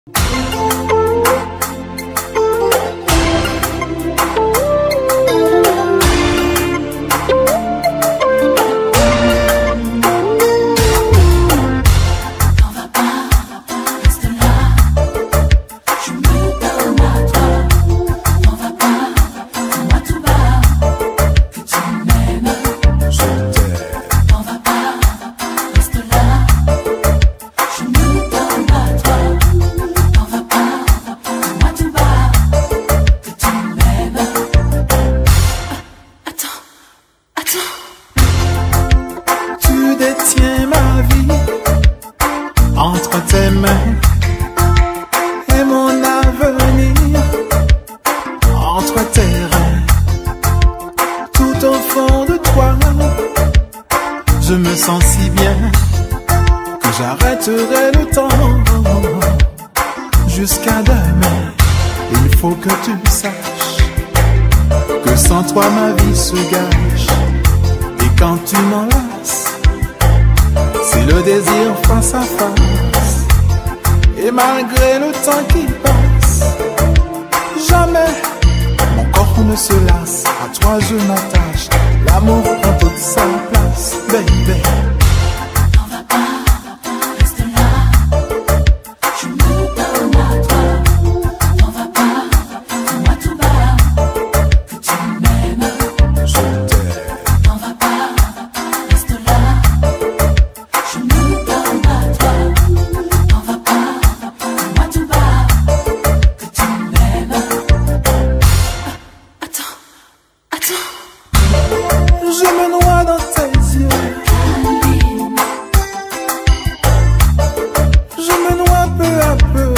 Tu détiens ma vie entre tes mains et mon avenir entre tes reins. Tout au fond de toi, je me sens si bien que j'arrêterai le temps jusqu'à demain. Il faut que tu saches que sans toi ma vie se gâche. Et quand tu m'enlaces, c'est le désir face à face. Et malgré le temps qui passe, jamais mon corps ne se lasse. À toi je m'attache, l'amour prend toute sa place, baby. Je me noie dans tes yeux, je me noie peu à peu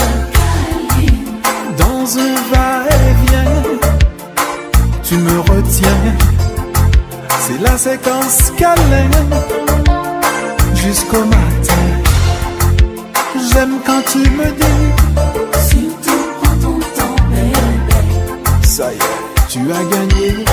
dans un va-et-vient. Tu me retiens, c'est la séquence câlin jusqu'au matin. J'aime quand tu me dis, surtout prends ton temps, bébé. ça y est, tu as gagné.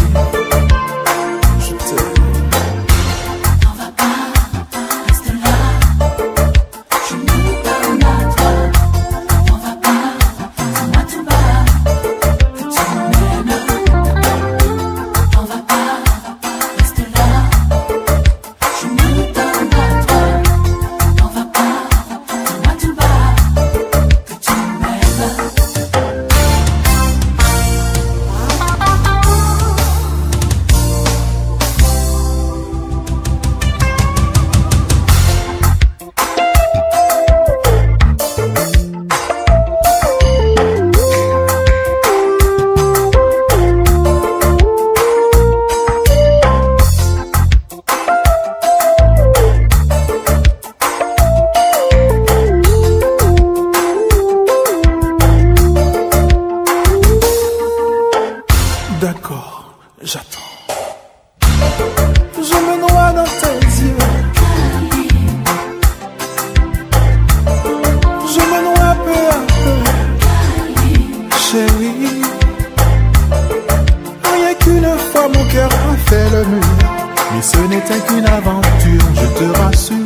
D'accord, j'attends. Je me noie dans tes yeux, je me noie peu à peu, chérie. Rien qu'une fois mon cœur a fait le mur, mais ce n'était qu'une aventure, je te rassure.